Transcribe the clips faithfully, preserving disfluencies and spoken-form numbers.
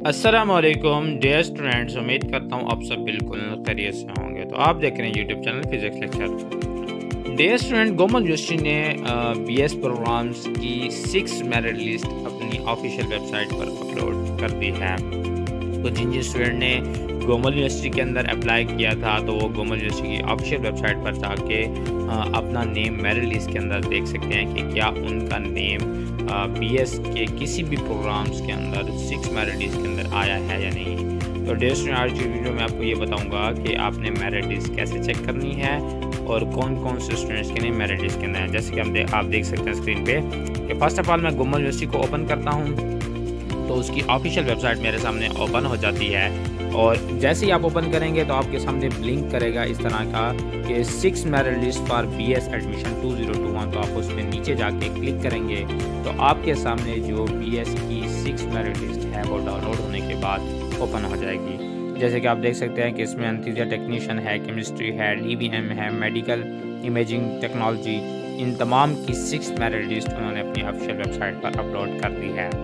अस्सलामुअलैकुम dear students, उम्मीद करता हूँ आप सब बिल्कुल खैरियत से होंगे। तो आप देख रहे हैं YouTube channel physics lecture. Dear student, Gomal University ने बीएस प्रोग्राम्स की सिक्स मेरिट लिस्ट अपनी ऑफिशियल वेबसाइट पर अपलोड कर दी है। तो जिन जिन स्टूडेंट ने गोमल यूनिवर्सिटी के अंदर अप्लाई किया था तो वो गोमल यूनिवर्सिटी की ऑफिशियल वेबसाइट पर जाके अपना नेम मेरिट लिस्ट के अंदर देख सकते हैं कि क्या उनका नेम बीएस के किसी भी प्रोग्राम्स के अंदर सिक्स मेरिट लिस्ट के अंदर आया है या नहीं। तो डियर स्टूडेंट, आज की वीडियो में आपको ये बताऊंगा कि आपने मेरिट लिस्ट कैसे चेक करनी है और कौन कौन से स्टूडेंट्स के नेम मेरिट लिस्ट के अंदर हैं। जैसे कि हम दे, आप देख सकते हैं स्क्रीन पे कि फर्स्ट ऑफ ऑल मैं गोमल यूनिवर्सिटी को ओपन करता हूँ तो उसकी ऑफिशियल वेबसाइट मेरे सामने ओपन हो जाती है। और जैसे ही आप ओपन करेंगे तो आपके सामने ब्लिंक करेगा इस तरह का कि six merit list for BS admission two zero two one. तो आप उस पर नीचे जाके क्लिक करेंगे तो आपके सामने जो बीएस की सिक्स मेरिट लिस्ट है वो डाउनलोड होने के बाद ओपन हो जाएगी। जैसे कि आप देख सकते हैं कि इसमें एनेस्थीसिया टेक्नीशियन है, केमिस्ट्री है, डीवीएम है, मेडिकल इमेजिंग टेक्नोलॉजी, इन तमाम की सिक्स मेरिट लिस्ट उन्होंने अपनी ऑफिशियल वेबसाइट पर अपलोड कर दी है।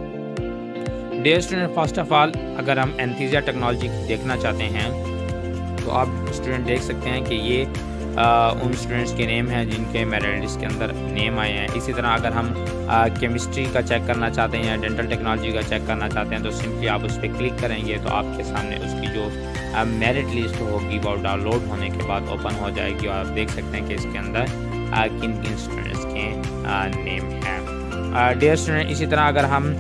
Dear student, first of all अगर हम एनेस्थीसिया टेक्नोलॉजी देखना चाहते हैं तो आप स्टूडेंट देख सकते हैं कि ये आ, उन स्टूडेंट्स के नेम हैं जिनके मेरिट लिस्ट के अंदर नेम आए हैं। इसी तरह अगर हम केमिस्ट्री का चेक करना चाहते हैं या डेंटल टेक्नोलॉजी का चेक करना चाहते हैं तो सिंपली आप उस पर क्लिक करेंगे तो आपके सामने उसकी जो मेरिट लिस्ट होगी वो डाउनलोड होने के बाद ओपन हो जाएगी और आप देख सकते हैं कि इसके अंदर किन किन स्टूडेंट्स के नेम हैं। डियर स्टूडेंट, इसी तरह अगर हम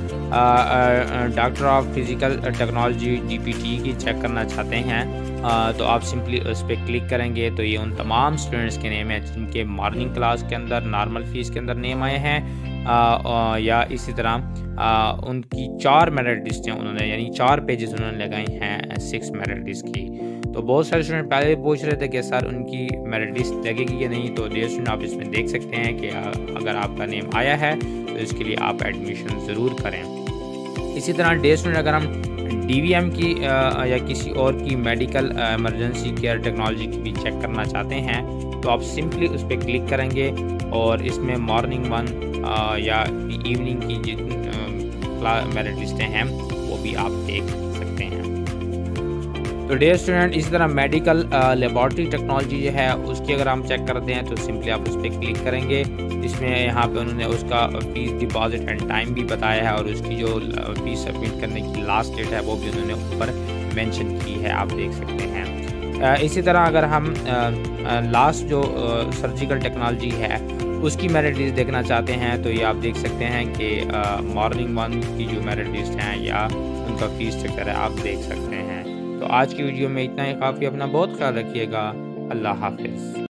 doctor of physical technology DPT की चेक करना चाहते हैं आ, तो आप सिंपली उस पर क्लिक करेंगे तो ये उन तमाम स्टूडेंट्स के नेम हैं जिनके मॉर्निंग क्लास के अंदर नॉर्मल फीस के अंदर नेम आए हैं। आ, आ, या इसी तरह आ, उनकी चार मेरिट लिस्टें उन्होंने यानी चार पेजेस उन्होंने लगाई हैं सिक्स मेरिट लिस्ट की। तो बहुत सारे स्टूडेंट पहले पूछ रहे थे कि सर उनकी मेरिट लिस्ट लगेगी या नहीं। तो डियर स्टूडेंट, आप इसमें देख सकते हैं कि अगर आपका नेम आया है तो इसके लिए आप एडमिशन ज़रूर करें। इसी तरह डियर स्टूडेंट, अगर हम डीवीएम की आ, या किसी और की मेडिकल इमरजेंसी केयर टेक्नोलॉजी की भी चेक करना चाहते हैं तो आप सिंपली उस पर क्लिक करेंगे और इसमें मॉर्निंग वन या इवनिंग की जितनी मेरिट लिस्टें हैं वो भी आप देख सकते हैं। तो डियर स्टूडेंट, इसी तरह मेडिकल लेबॉर्ट्री टेक्नोलॉजी जो है उसकी अगर हम चेक करते हैं तो सिंपली आप उस पर क्लिक करेंगे। इसमें यहाँ पे उन्होंने उसका फीस डिपॉजिट एंड टाइम भी बताया है और उसकी जो फीस सबमिट करने की लास्ट डेट है वो भी उन्होंने ऊपर मेंशन की है, आप देख सकते हैं। इसी तरह अगर हम लास्ट जो सर्जिकल टेक्नोलॉजी है उसकी मेरिट लिस्ट देखना चाहते हैं तो ये आप देख सकते हैं कि मॉर्निंग वन की जो मेरिट लिस्ट हैं या उनका फीस स्ट्रक्चर है आप देख सकते हैं। तो आज की वीडियो में इतना ही काफ़ी। अपना बहुत ख्याल रखिएगा। अल्लाह हाफिज़।